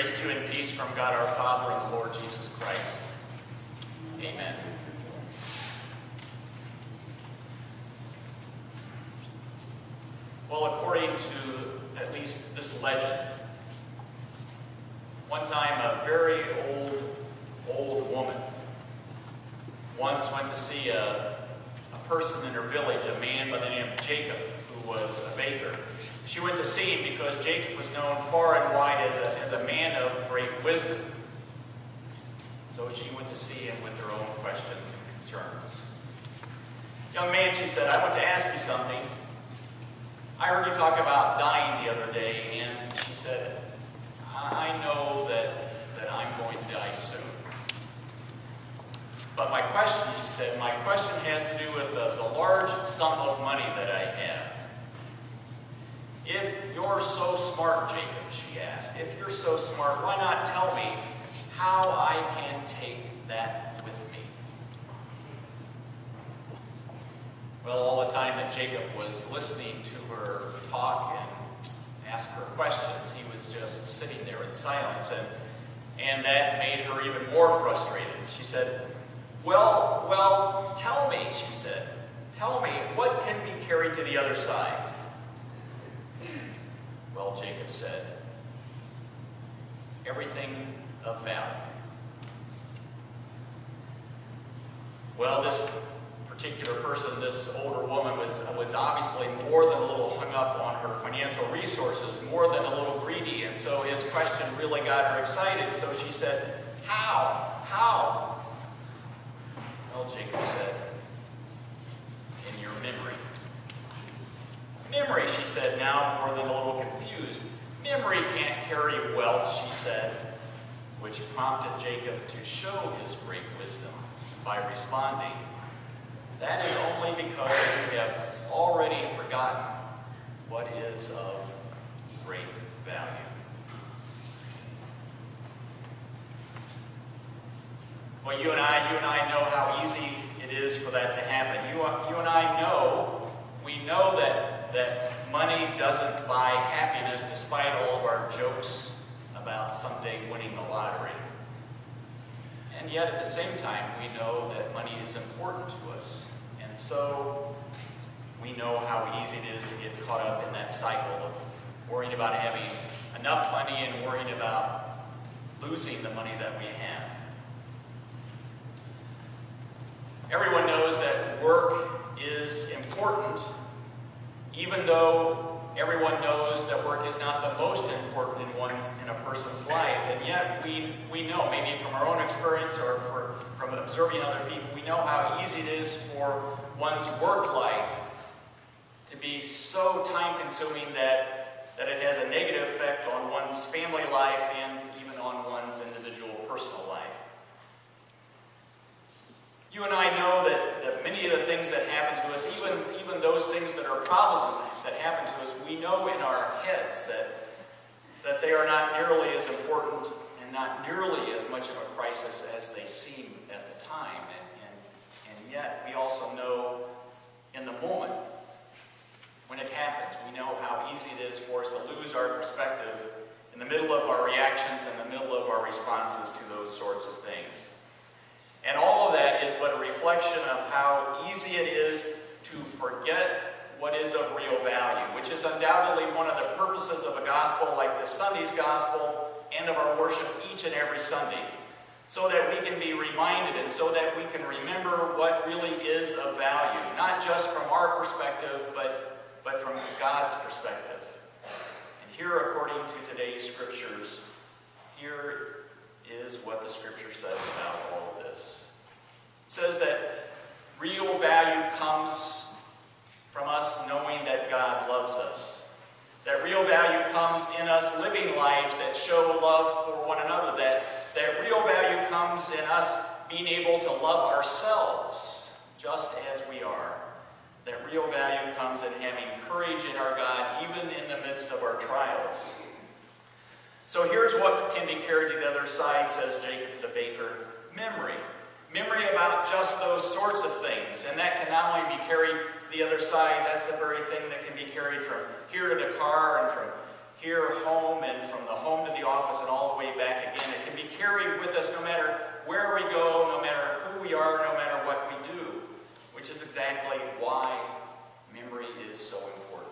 Grace to you and peace from God our Father and the Lord Jesus Christ. Amen. Well, according to at least this legend, one time a very old woman once went to see a person in her village, a man by the name of Jacob, who was a baker. She went to see him because Jacob was known far and wide as a man of great wisdom. So she went to see him with her own questions and concerns. Young man, she said, I want to ask you something. I heard you talk about dying the other day, and she said, I know that I'm going to die soon. But my question, she said, my question has to do with the large sum of money that I have. If you're so smart, Jacob, she asked, if you're so smart, why not tell me how I can take that with me? Well, all the time that Jacob was listening to her talk and ask her questions, he was just sitting there in silence, and that made her even more frustrated. She said, well, tell me, she said, tell me, what can be carried to the other side? Well, Jacob said, everything of value. Well, this particular person, this older woman, was obviously more than a little hung up on her financial resources, more than a little greedy, and so his question really got her excited. So she said, how? How? Well, Jacob said, in your memory. Memory, she said, now more than a little confused. Memory can't carry wealth, she said, which prompted Jacob to show his great wisdom by responding, that is only because you have already forgotten what is of great value. Well, you and I know how easy it is for that to happen. You and I know, we know that money doesn't buy happiness, despite all of our jokes about someday winning the lottery. And yet at the same time, we know that money is important to us. And so we know how easy it is to get caught up in that cycle of worrying about having enough money and worrying about losing the money that we have. Everyone knows that work is important, even though everyone knows that work is not the most important in a person's life. And yet we know, maybe from our own experience or from observing other people, we know how easy it is for one's work life to be so time-consuming that it has a negative effect on one's family life and even on one's individual personal life. You and I know that many of the things that happen to us, even those things that are problems that happen to us, we know in our heads that they are not nearly as important and not nearly as much of a crisis as they seem at the time. And yet we also know in the moment when it happens, we know how easy it is for us to lose our perspective in the middle of our reactions, in the middle of our responses to those sorts of things. And all of that is but a reflection of how easy it is to forget what is of real value, which is undoubtedly one of the purposes of a gospel like this Sunday's gospel and of our worship each and every Sunday, so that we can be reminded and so that we can remember what really is of value, not just from our perspective, but from God's perspective. And here, according to today's scriptures, here is what the scripture says about all of this. It says that real value comes from us knowing that God loves us. That real value comes in us living lives that show love for one another. That real value comes in us being able to love ourselves just as we are. That real value comes in having courage in our God even in the midst of our trials. So here's what can be carried to the other side, says Jacob the baker, memory. Memory about just those sorts of things. And that can not only be carried to the other side, that's the very thing that can be carried from here to the car and from here, home, and from the home to the office and all the way back again. It can be carried with us no matter where we go, no matter who we are, no matter what we do, which is exactly why memory is so important.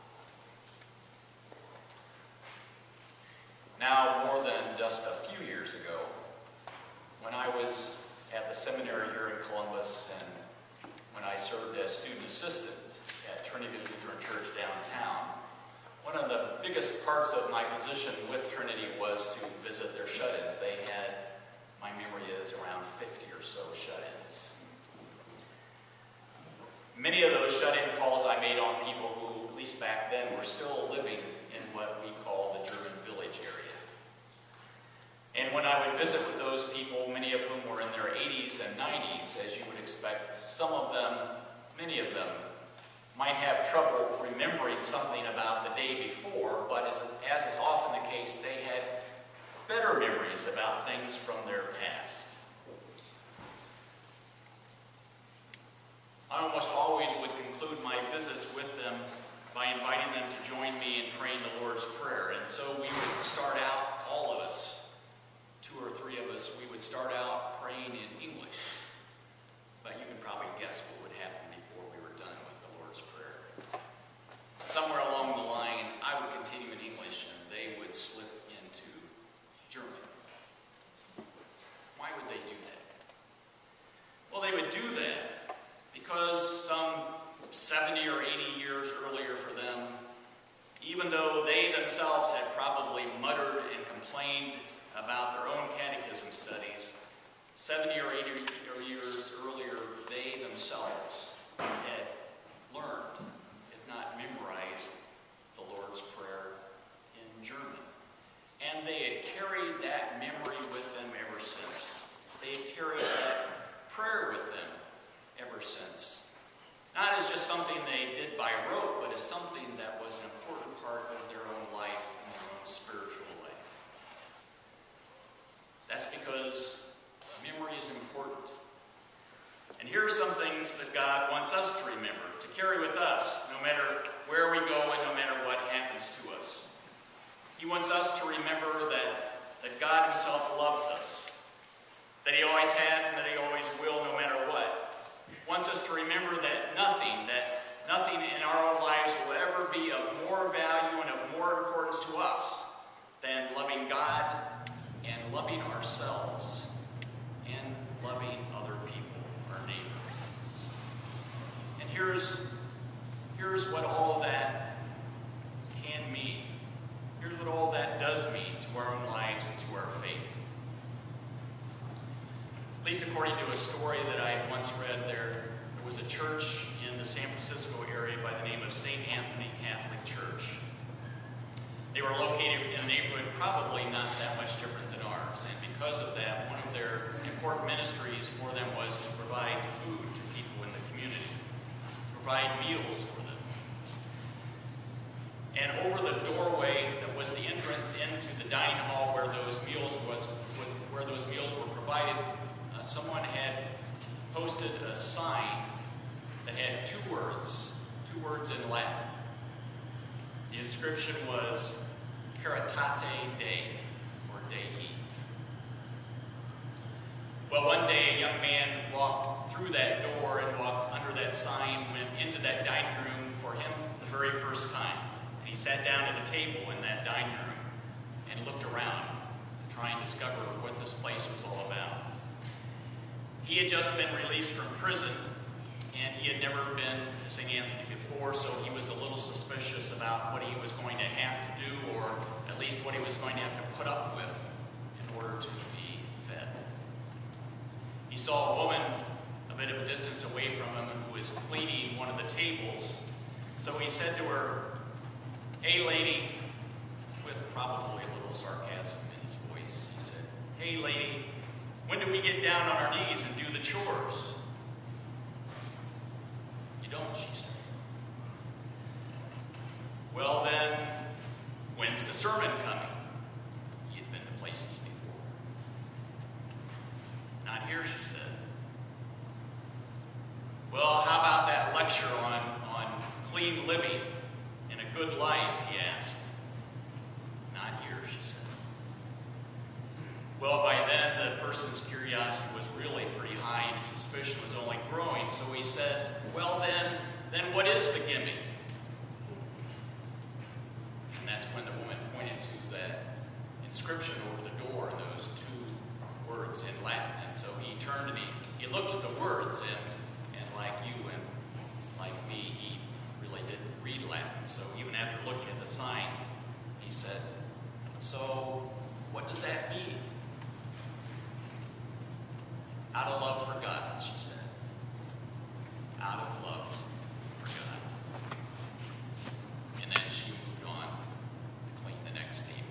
Now, more than just a few years ago, when I was at the seminary here in Columbus and when I served as student assistant at Trinity Lutheran Church downtown, one of the biggest parts of my position with Trinity was to visit their shut-ins. They had, my memory is, around 50 or so shut-ins. Many of those shut-in calls I made on people who, at least back then, were still living in what we call the German village area. And when I would visit with those people, many of whom were in their 80s and 90s, as you would expect, some of them, many of them, might have trouble remembering something about the day before, but as is often the case, they had better memories about things from their past. I almost always would conclude my visits with them by inviting them to join me in praying the Lord's Prayer. And so we would start out, all of us, 2 or 3 of us, we would start out praying in English. But you can probably guess what would happen before we were done with the Lord's Prayer. Somewhere along the line, I would continue in English and they would slip into German. Why would they do that? Well, they would do that because some 70 or 80 years earlier for them, even though they themselves had probably muttered and complained about their own catechism studies, 70 or 80 years earlier, they themselves had learned, if not memorized, the Lord's Prayer in German. And they had carried that memory with them ever since. They had carried that prayer with them ever since. Not as just something they did by rote, but as something that was an important part of their own life and their own spiritual life. That's because memory is important. And here are some things that God wants us to remember, to carry with us, no matter where we go and no matter what happens to us. He wants us to remember that God himself loves us, that he always has and that he always will, no matter what. He wants us to remember that nothing in our own lives will ever be of more value and of more importance to us than loving God and loving ourselves and loving other people, our neighbors. And here's what all of that can mean. Here's what all that does mean to our own lives and to our faith. At least according to a story that I had once read, there was a church in the San Francisco area by the name of St. Anthony Catholic Church. They were located in a neighborhood probably not that much different than ours, and because of that, one of their important ministries for them was to provide food to people in the community, provide meals for them. And over the doorway that was the entrance into the dining hall where those meals were provided, someone had posted a sign that had two words in Latin. The inscription was Caritate Dei, or Dei. Well, one day a young man walked through that door and walked under that sign, went into that dining room for him the very first time. And he sat down at a table in that dining room and looked around to try and discover what this place was all about. He had just been released from prison, and he had never been to St. Anthony before, so he was a little suspicious about what he was going to have to do, or at least what he was going to have to put up with in order to be fed. He saw a woman a bit of a distance away from him who was cleaning one of the tables, so he said to her, "Hey lady," with probably a little sarcasm in his voice, he said, "Hey lady, when do we get down on our knees and do the chores?" "You don't," she said. "Well then, when's the sermon coming?" He had been to places before. "Not here," she said. "Well, how about that lecture on clean living and a good life?" he asked. she said. Well, by then, the person's curiosity was really pretty high, and his suspicion was only growing, so he said, well, then what is the gimmick? And that's when the woman pointed to that inscription over the door and those two words in Latin. And so he turned and he looked at the words, and like you and like me, he really didn't read Latin. So even after looking at the sign, he said, so what does that mean? Out of love for God, she said. Out of love for God. And then she moved on to clean the next table.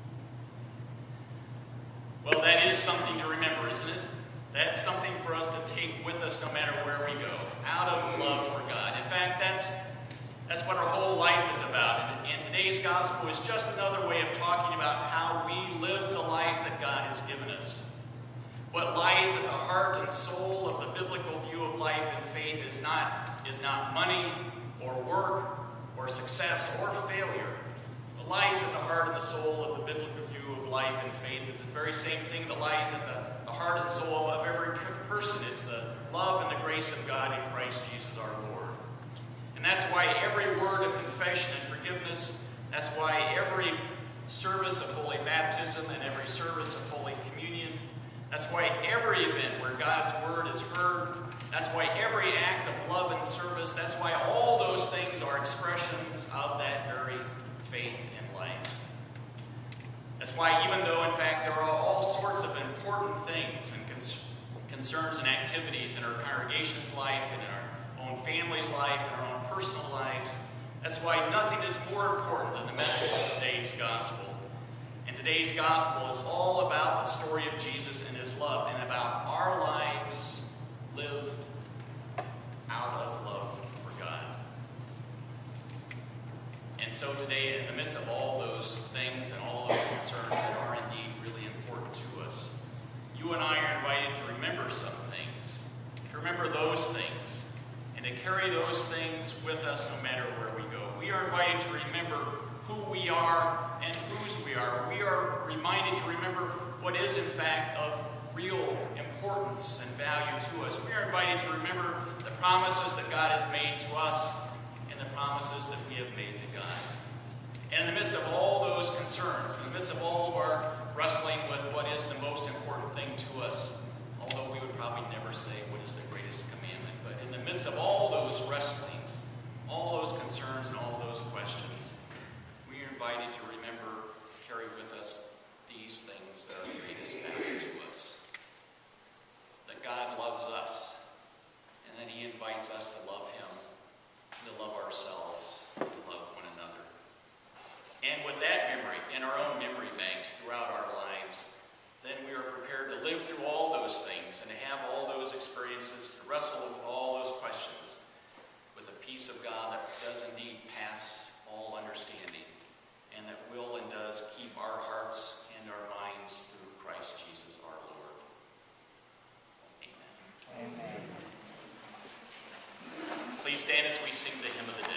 Well, that is something to remember, isn't it? That's something for us to take with us no matter where we go. Out of love for God. In fact, that's what our whole life is about. And today's gospel is just another way of talking about how we live the life that God has given us. What lies at the heart and soul of the biblical view of life and faith is not money or work or success or failure. What lies at the heart and the soul of the biblical view of life and faith is the very same thing that lies at the heart and soul of every person. It's the love and the grace of God in Christ Jesus our Lord. And that's why every word of confession and forgiveness, that's why every service of holy baptism and every service of holy communion, that's why every event where God's word is heard, that's why every act of love and service, that's why all those things are expressions of that very faith in life. That's why even though, in fact, there are all sorts of important things and concerns and activities in our congregation's life and in our own family's life and our own personal lives, that's why nothing is more important than the message of today's gospel. And today's gospel is all about the story of Jesus and his love, and about our lives lived out of love for God. And so today, in the midst of all those things and all those concerns that are indeed really important to us, you and I are invited to remember some things, to remember those things, and to carry those things with us no matter where we go. We are invited to remember who we are and whose we are. We are reminded to remember what is in fact of real importance and value to us. We are invited to remember the promises that God has made to us and the promises that we have made to God. And in the midst of all those concerns, in the midst of all of our wrestling with what is the most important thing to us, although we would probably never say what is the greatest commandment, but in the midst of all those wrestlings, all those concerns and all those questions, we are invited to remember, carry with us these things that are the greatest value to us. That God loves us, and that he invites us to love him, and to love ourselves, and to love one another. And with that memory, in our own memory banks throughout our lives, then we are prepared to live through all those things and to have all those experiences, to wrestle with all those questions, with the peace of God that does indeed pass all understanding, and that will and does keep our hearts and our minds through Christ Jesus our Lord. Amen. Amen. Please stand as we sing the hymn of the day.